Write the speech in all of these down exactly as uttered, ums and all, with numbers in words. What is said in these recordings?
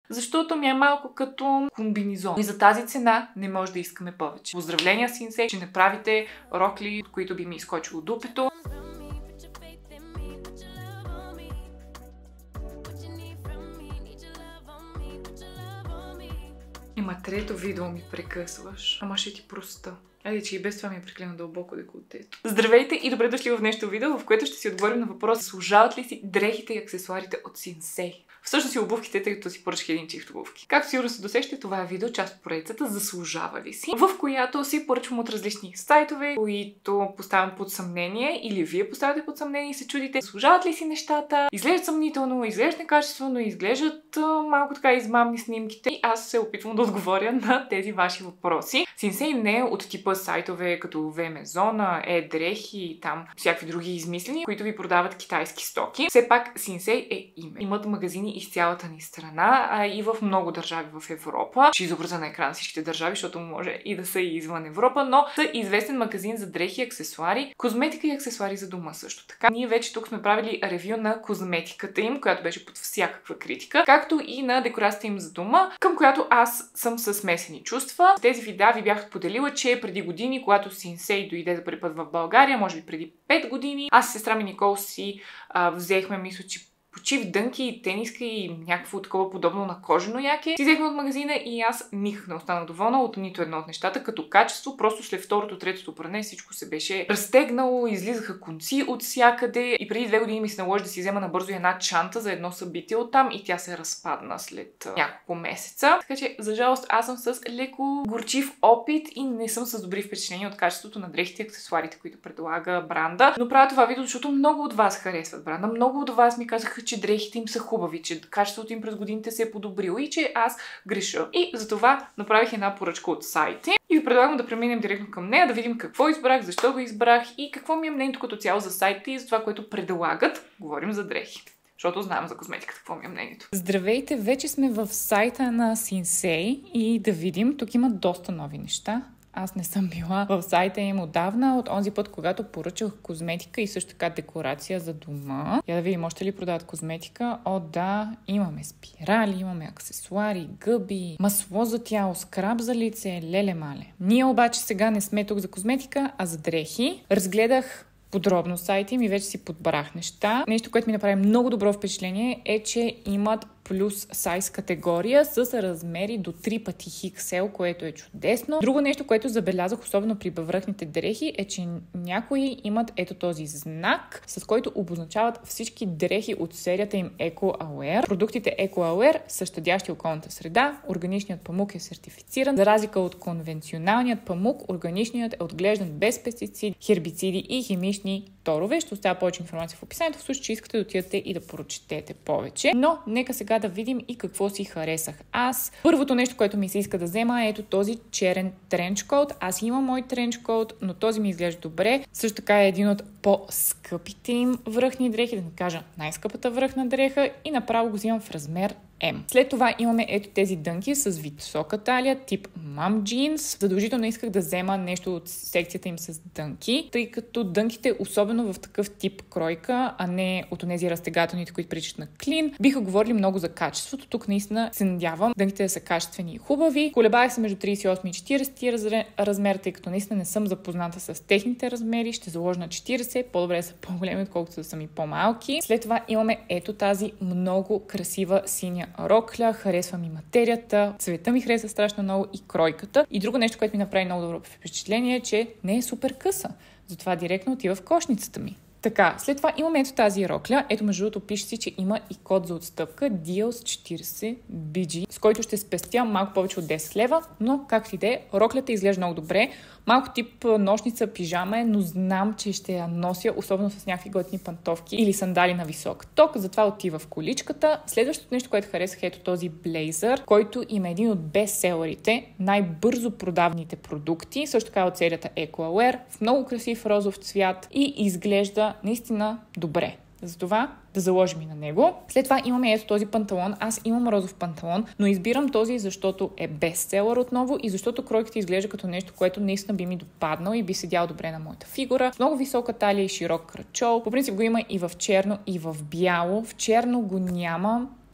защото ми е малко като комбинизон. И за тази цена не може да искаме повече. Поздравления, Синсей, че не правите рокли, от които би ми изкочило дупето. Има трето видео ми прекъсваш. Ама ще ти проста. Айде, че и без това ми е приклено дълбоко деколтето. Здравейте и добре дошли в днешното видео, в което ще си отговорим на въпроса: служават ли си дрехите и аксесуарите от Синсей? Всъщност и обувките, тъй като си поръчах един чифт обувки. Както сигурно се досещате, това е видео, част от поредицата "Заслужава ли си?", в която си поръчвам от различни сайтове, които поставям под съмнение, или вие поставяте под съмнение и се чудите заслужават ли си нещата, изглеждат съмнително, изглеждат некачествено, изглеждат а, малко така измамни снимките, и аз се опитвам да отговоря на тези ваши въпроси. Синсей не е от типа сайтове като Вемезона, Е-дрехи и там всякакви други измислени, които ви продават китайски стоки. Все пак Синсей е име. Имат магазини из цялата ни страна, а и в много държави в Европа. Ще изобразя на екран всичките държави, защото може и да са и извън Европа, но са известен магазин за дрехи и аксесуари, козметика и аксесуари за дома също така. Ние вече тук сме правили ревю на козметиката им, която беше под всякаква критика, както и на декорацията им за дома, към която аз съм със смесени чувства. Тези видеа ви бях поделила, че преди години, когато Синсей дойде за първи път в България, може би преди пет години, аз и сестра ми Никол си а, взехме, мисля, че почив дънки и тениска и някакво такова подобно на кожено яке. Си взехме от магазина и аз никак не останах доволна от нито едно от нещата. Като качество, просто след второто, третото пране всичко се беше разтегнало, излизаха конци от всякъде и преди две години ми се наложи да си взема набързо една чанта за едно събитие оттам и тя се разпадна след няколко месеца. Така че, за жалост, аз съм с леко горчив опит и не съм с добри впечатления от качеството на дрехите и аксесуарите, които предлага бранда. Но правя това видео, защото много от вас харесват бранда. Много от вас ми казаха, че дрехите им са хубави, че качеството им през годините се е подобрило и че аз греша. И затова направих една поръчка от сайти и ви предлагам да преминем директно към нея, да видим какво избрах, защо го избрах и какво ми е мнението като цяло за сайта и за това, което предлагат. Говорим за дрехи, защото знам за козметиката какво ми е мнението. Здравейте, вече сме в сайта на Синсей и да видим, тук има доста нови неща. Аз не съм била в сайта им отдавна, от онзи път, когато поръчах козметика и също така декорация за дома. Я да видим, още ли продават козметика? О, да, имаме спирали, имаме аксесуари, гъби, масло за тяло, скраб за лице, леле-мале. Ние обаче сега не сме тук за козметика, а за дрехи. Разгледах подробно сайта им и вече си подбрах неща. Нещо, което ми направи много добро впечатление, е, че имат плюс сайз категория с размери до три пъти икс ел, което е чудесно. Друго нещо, което забелязах, особено при връхните дрехи, е, че някои имат ето този знак, с който обозначават всички дрехи от серията им EcoAware. Продуктите EcoAware са щадящи околната среда, органичният памук е сертифициран. За разлика от конвенционалният памук, органичният е отглеждан без пестициди, хербициди и химични торове. Ще оставя повече информация в описанието, в случай, че искате да отидете и да прочетете повече. Но нека сега да видим и какво си харесах аз. Първото нещо, което ми се иска да взема, е ето този черен тренчкот. Аз имам мой тренчкот, но този ми изглежда добре. Също така е един от по-скъпите им връхни дрехи, да не кажа най-скъпата връхна дреха, и направо го взимам в размер М. След това имаме ето тези дънки с висока талия, тип мам джинс. Задължително исках да взема нещо от секцията им с дънки, тъй като дънките, особено в такъв тип кройка, а не от тези разтегателните, които приличат на клин, биха говорили много за качеството. Тук наистина се надявам дънките да са качествени и хубави. Колебаях се между трийсет и осем и четирийсет размер, тъй като наистина не съм запозната с техните размери. Ще заложа на четирийсет, по-добре да са по-големи, отколкото да са ми по-малки. След това имаме ето тази много красива синя рокля, харесва ми материята, цвета ми харесва страшно много и кройката. И друго нещо, което ми направи много добро впечатление, е, че не е супер къса. Затова директно отива в кошницата ми. Така, след това имаме ето тази рокля. Ето, между другото, пише си, че има и код за отстъпка Deals четирийсет би джи, с който ще спестя малко повече от десет лева, но както и да е, роклята изглежда много добре. Малко тип нощница, пижама е, но знам, че ще я нося, особено с някакви готини пантовки или сандали на висок ток, затова отива в количката. Следващото нещо, което харесах, е ето този блейзър, който има един от бестселерите, най-бързо продаваните продукти, също така от серията EcoAware, в много красив розов цвят и изглежда наистина добре. Затова да заложим и на него. След това имаме ето този панталон. Аз имам розов панталон, но избирам този, защото е бестселър отново и защото кройката изглежда като нещо, което наистина би ми допаднал и би седял добре на моята фигура. С много висока талия и широк кръчол. По принцип го има и в черно, и в бяло. В черно го няма.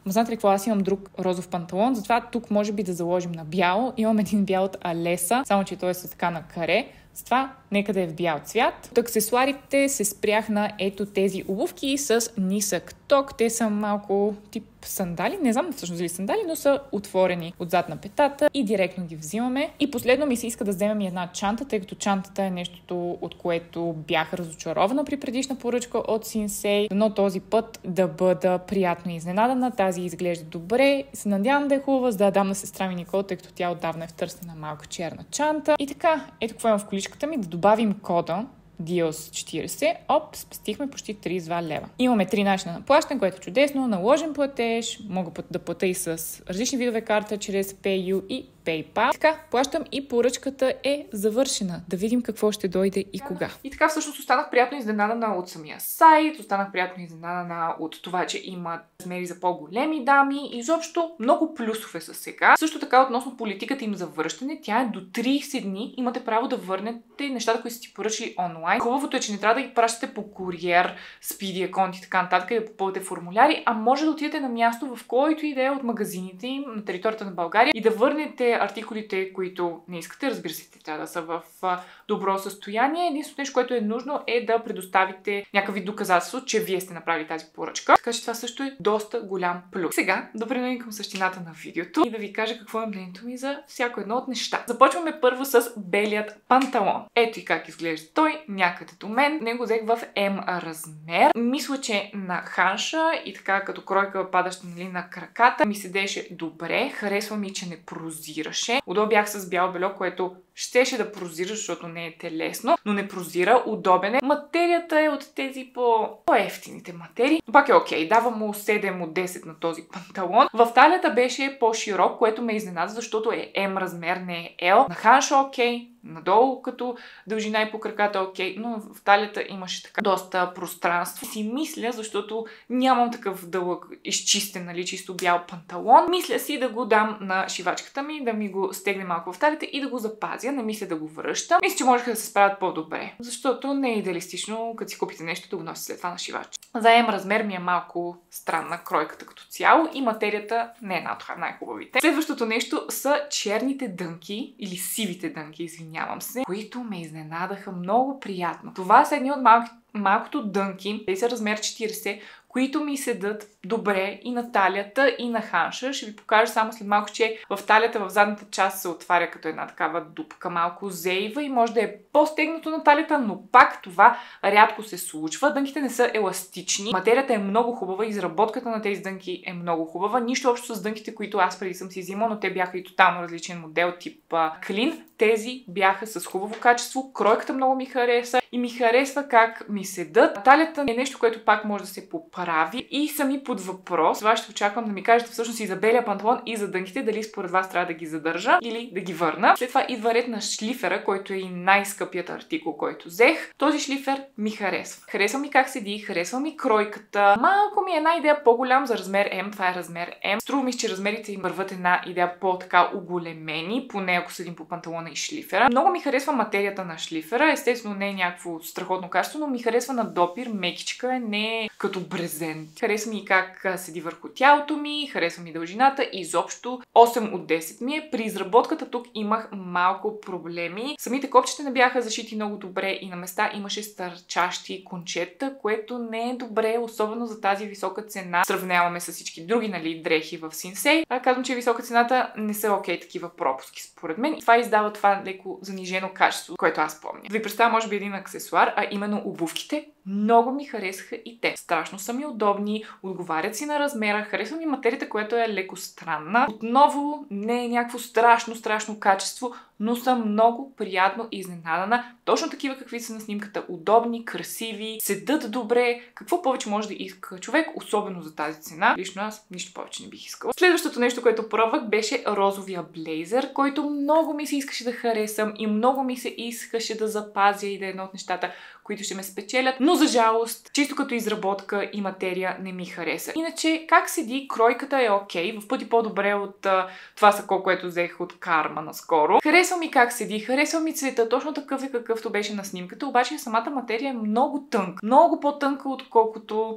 Ма знаете ли какво? Аз имам друг розов панталон, затова тук може би да заложим на бяло. Имам един бял от Алеса, само че той е с така на каре. Затова нека да е в бял цвят. От аксесуарите се спрях на ето тези обувки с нисък ток. Те са малко тип сандали. Не знам всъщност дали сандали, но са отворени отзад на петата и директно ги взимаме. И последно ми се иска да вземем и една чанта, тъй като чантата е нещото, от което бях разочарована при предишна поръчка от Синсей. Но този път да бъда приятно изненадана. Тази изглежда добре. Се надявам да е хубава, за да я дам на сестра ми Никол, тъй като тя отдавна е в търсена малка черна чанта. И така, ето какво имам в количката ми, да добавим кода Диос четирийсет, оп, спестихме почти трийсет и два лева. Имаме три начина на плащане, което е чудесно. Наложен платеж, мога да платя и с различни видове карта, чрез PayU и PayPal. Така, плащам и поръчката е завършена. Да видим какво ще дойде и кога. И така всъщност останах приятно изненадана от самия сайт, останах приятно изненадана от това, че има размери за по-големи дами. Изобщо много плюсове са сега. Също така относно политиката им за връщане, тя е до трийсет дни. Имате право да върнете нещата, които сте ти поръчали онлайн. Хубавото е, че не трябва да ги пращате по куриер, спиди аконт и така нататък, и да попълните формуляри, а може да отидете на място, в който и да е от магазините им на територията на България и да върнете артикулите, които не искате. Разбира се, те трябва да са в добро състояние. Единственото нещо, което е нужно, е да предоставите някакви доказателство, че вие сте направили тази поръчка. Така че това също е доста голям плюс. Сега да преминем към същината на видеото и да ви кажа какво е мнението ми за всяко едно от неща. Започваме първо с белият панталон. Ето и как изглежда той, някъде до мен. Него взех в М размер. Мисля, че на ханша и така като кройка падаща, нали, на краката ми седеше добре. Харесва ми, че не прозираше. Удобно бях с бяло бельо, което щеше да прозира, защото не е телесно, но не прозира, удобен е. Материята е от тези по... по-ефтините материи. Но пак е окей, давам му седем от десет на този панталон. В талията беше по-широк, което ме изненада, защото е М размер, не е L. На ханша окей, надолу като дължина и по краката окей, но в талията имаше така доста пространство. Си мисля, защото нямам такъв дълъг, изчистен, нали, чисто бял панталон. Мисля си да го дам на шивачката ми, да ми го стегне малко в талията и да го запазя. Не мисля да го връщам. Мисля, че можеха да се справят по-добре, защото не е идеалистично, като си купите нещо, да го носи след това на шивач. За М размер ми е малко странна кройката като цяло и материята не е една от най-хубавите. Следващото нещо са черните дънки или сивите дънки, извинявам се, които ме изненадаха много приятно. Това са едни от малки, малкото дънки, те са размер четирийсет, които ми седат добре и на талията, и на ханша. Ще ви покажа само след малко, че в талията, в задната част се отваря като една такава дупка, малко зейва и може да е по-стегнато на талията, но пак това рядко се случва. Дънките не са еластични. Материята е много хубава, изработката на тези дънки е много хубава. Нищо общо с дънките, които аз преди съм си взимала, но те бяха и тотално различен модел, тип клин. Тези бяха с хубаво качество, кройката много ми хареса и ми харесва как ми седат. Талията е нещо, което пак може да се поправи и сами под въпрос. Това ще очаквам да ми кажете всъщност и за белия панталон и за дънките, дали според вас трябва да ги задържа или да ги върна. След това идва ред на шлифера, който е и най-скъпият артикул, който взех. Този шлифер ми харесва. Харесва ми как седи, харесва ми кройката. Малко ми е една идея по-голям за размер М, това е размер М. Струва ми, че размерите им върват една идея по-така оголемени, поне ако седим по панталона и шлифера. Много ми харесва материята на шлифера. Естествено не е някакво страхотно качество, но ми харесва на допир, мекичка е, не е като брезент. Харесва ми как седи върху тялото ми, харесва ми дължината и изобщо осем от десет ми е. При изработката тук имах малко проблеми. Самите копчета не бяха зашити много добре и на места имаше стърчащи кончета, което не е добре, особено за тази висока цена. Сравняваме с всички други, нали, дрехи в Синсей. А казвам, че висока цената не са окей такива пропуски според мен. Това издава това леко занижено качество, което аз помня. Да ви представя може би един аксесуар, а именно обувките. Много ми харесаха и те. Страшно са ми удобни, отговарят си на размера, харесва ми материята, която е леко странна. Отново не е някакво страшно, страшно качество, но съм много приятно изненадана. Точно такива какви са на снимката. Удобни, красиви, седат добре. Какво повече може да иска човек, особено за тази цена? Лично аз нищо повече не бих искала. Следващото нещо, което пробвах, беше розовия блейзър, който много ми се искаше да харесам и много ми се искаше да запазя и да е едно от нещата, които ще ме спечелят, но за жалост, чисто като изработка и материя не ми хареса. Иначе, как седи, кройката е окей, в пъти по-добре от а, това сако, което взех от Карма наскоро. Харесва ми как седи, харесва ми цвета, точно такъв е какъвто беше на снимката, обаче самата материя е много тънка. Много по-тънка, отколкото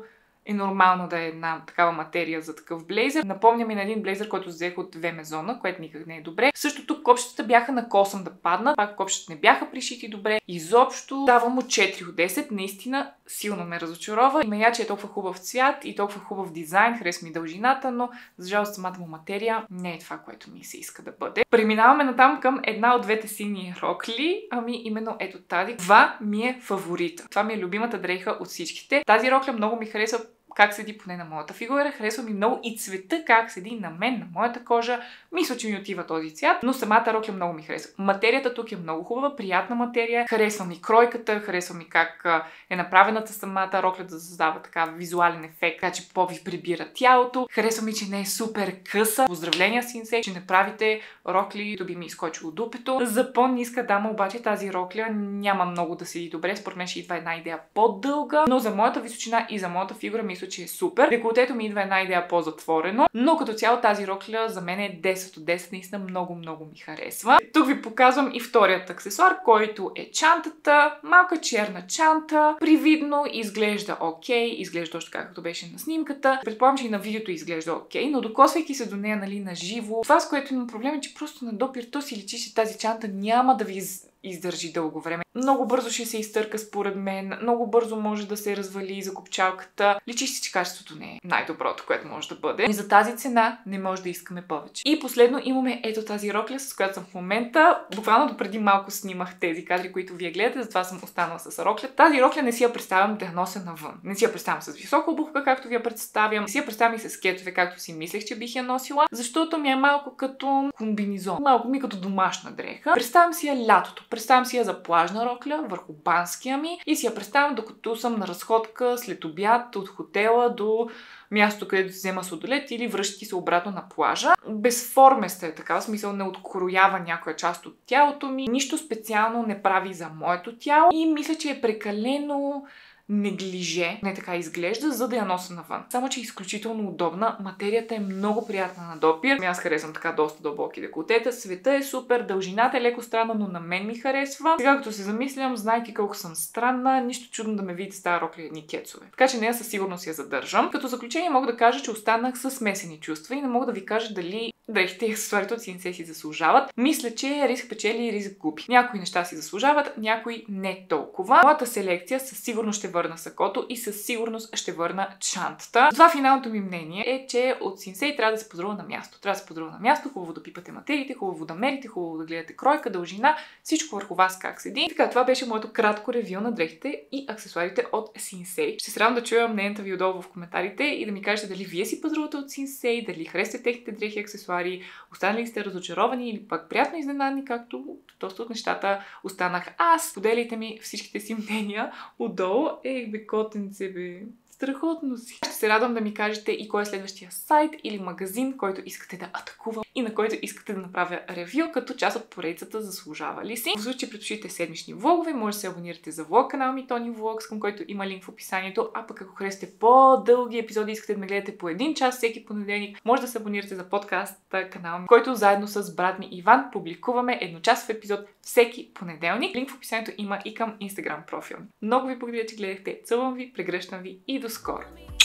е нормално да е една такава материя за такъв блейзър. Напомня ми на един блейзър, който взех от две мезона, което никак не е добре. Също тук копчетата бяха на косъм да паднат, пак копчетата не бяха пришити добре. Изобщо давам му четири от десет, наистина силно ме разочарова. Има я, че е толкова хубав цвят и толкова хубав дизайн, харесва ми дължината, но за жалост самата му материя не е това, което ми се иска да бъде. Преминаваме натам към една от двете сини рокли, ами именно ето тази. Това ми е фаворита. Това ми е любимата дреха от всичките. Тази рокля много ми харесва как седи поне на моята фигура, харесва ми много и цвета как седи на мен, на моята кожа. Мисля, че ми отива този цвят, но самата рокля много ми харесва. Материята тук е много хубава, приятна материя, харесва ми кройката, харесва ми как е направената самата рокля да създава така визуален ефект, така че по-ви прибира тялото. Харесва ми, че не е супер къса. Поздравления, Синсей, че не правите рокли, да би ми изкочило дупето. За по-ниска дама обаче тази рокля няма много да седи добре, според мен ще идва една идея по-дълга, но за моята височина и за моята фигура мисля, че е супер. Деколтето ми идва една идея по-затворено, но като цяло тази рокля за мен е десет от десет, наистина много, много ми харесва. Тук ви показвам и вторият аксесуар, който е чантата. Малка черна чанта, привидно изглежда окей, изглежда точно както беше на снимката. Предполагам, че и на видеото изглежда окей, но докосвайки се до нея, нали, на живо, това, с което имам проблем, е, че просто на допир то си личи, че тази чанта няма да ви издържи дълго време. Много бързо ще се изтърка според мен, много бързо може да се развали закопчалката. Личи си, че качеството не е най-доброто, което може да бъде. И за тази цена не може да искаме повече. И последно имаме ето тази рокля, с която съм в момента. Буквално допреди малко снимах тези кадри, които вие гледате, затова съм останала с рокля. Тази рокля не си я представям да я нося навън. Не си я представям с висока обувка, както ви я представям. Не си я представям и с кетове, както си мислех, че бих я носила, защото ми е малко като комбинизон. Малко ми като домашна дреха. Представям си я лятото. Представям си я за плажна рокля върху банския ми и си я представям докато съм на разходка след обяд от хотела до място, където взема сладолед или връщайки се обратно на плажа. Безформеста е така, в смисъл не откроява някоя част от тялото ми. Нищо специално не прави за моето тяло и мисля, че е прекалено неглиже, не така изглежда, за да я нося навън. Само, че е изключително удобна. Материята е много приятна на допир. Аз харесвам така доста дълбоки деколтета. Света е супер, дължината е леко странна, но на мен ми харесва. Сега, като се замислям, знайки колко съм странна, нищо чудно да ме видите с тази рокля едни кецове. Така че нея със сигурност я задържам. Като заключение мога да кажа, че останах с смесени чувства и не мога да ви кажа дали дрехите и аксесуарите от Синсей си заслужават. Мисля, че риск печели и риск губи. Някои неща си заслужават, някои не толкова. Моята селекция със сигурност ще върна сакото и със сигурност ще върна чантата. Това финалното ми мнение е, че от Синсей трябва да се пазарува на място. Трябва да се пазарува на място, хубаво да пипате материите, хубаво да мерите, хубаво да гледате кройка, дължина, всичко върху вас как седи. Така, това беше моето кратко ревю на дрехите и аксесуарите от Синсей. Ще се радвам да чуя мнението ви отдолу в коментарите и да ми кажете дали вие си пазарувате от Синсей, дали харесвате техните дрехи и аксесуари, останали сте разочаровани или пак приятно изненадани, както доста от нещата останах аз. Споделяйте ми всичките си мнения отдолу. Ех бе, котенце бе. Страхотно си. Ще се радвам да ми кажете и кой е следващия сайт или магазин, който искате да атакувам и на който искате да направя ревю, като част от поредицата Заслужава ли си. В случай, че предпочитате седмични влогове, може да се абонирате за влог канал ми Тони Влогс, към който има линк в описанието, а пък ако харесате по-дълги епизоди, искате да ме гледате по един час всеки понеделник, може да се абонирате за подкаста канал ми, който заедно с брат ми Иван публикуваме едночасов епизод всеки понеделник. Линк в описанието има и към Instagram профил. Много ви благодаря, че гледахте. Целувам ви, прегръщам ви и до скоро!